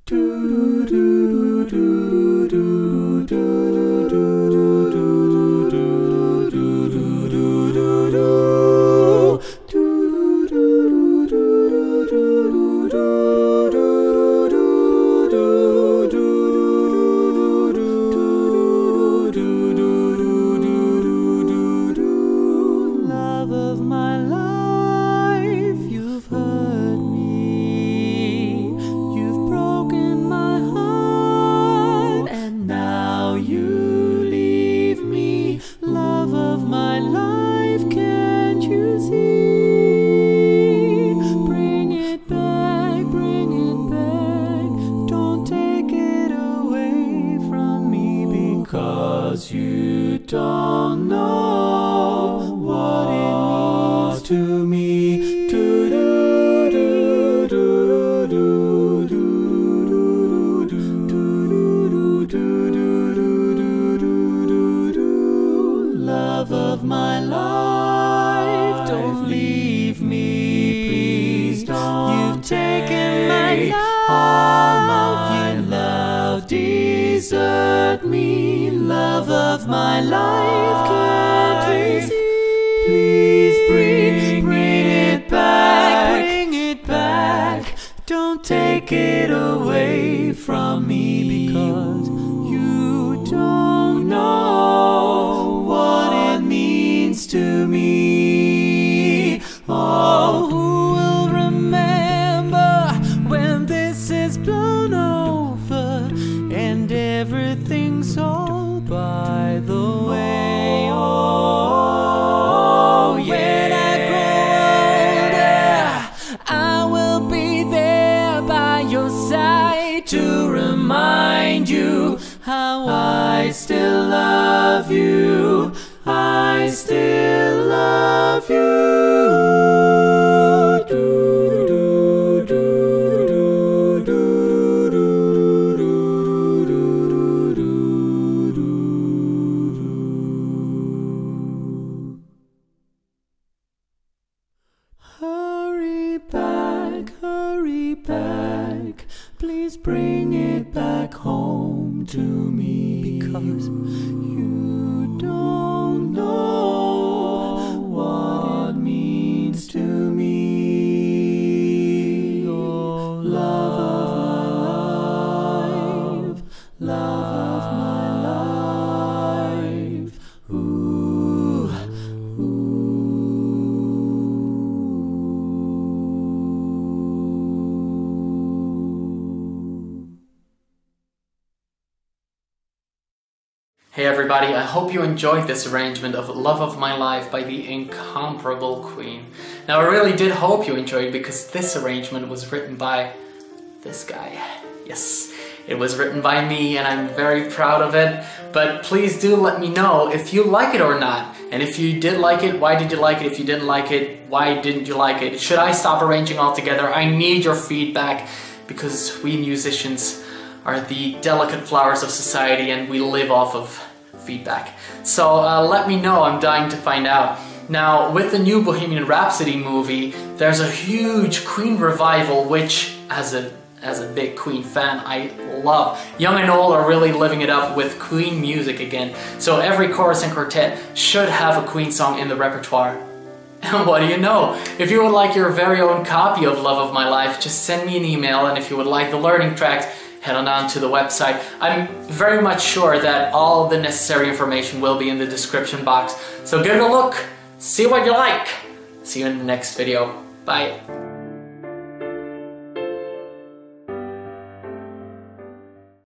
You don't know what it means to me. Love of my life, don't leave me, please don't. You've taken my life, all my love, desert me. Love of my life, can't you see? Please bring it back, bring it back. Don't take it away from me, because you don't know what it means to me. Oh, who will remember when this is blown over and everything's all by the way? Oh, yeah. When I grow older, I will be there by your side to remind you how I still love you. I still love you. Hurry back, please bring it back home to me, because you don't know what it means to me. Oh, love of my life, love of my life. Ooh, ooh. Hey everybody, I hope you enjoyed this arrangement of Love of My Life by the incomparable Queen. Now I really did hope you enjoyed, because this arrangement was written by this guy. Yes, it was written by me and I'm very proud of it, but please do let me know if you like it or not. And if you did like it, why did you like it? If you didn't like it, why didn't you like it? Should I stop arranging altogether? I need your feedback, because we musicians are the delicate flowers of society and we live off of feedback. So let me know, I'm dying to find out. Now, with the new Bohemian Rhapsody movie, there's a huge Queen revival, which as a big Queen fan, I love. Young and old are really living it up with Queen music again. So every chorus and quartet should have a Queen song in the repertoire. And what do you know? If you would like your very own copy of Love of My Life, just send me an email, and if you would like the learning tracks, head on down to the website. I'm very much sure that all the necessary information will be in the description box. So give it a look, see what you like. See you in the next video. Bye.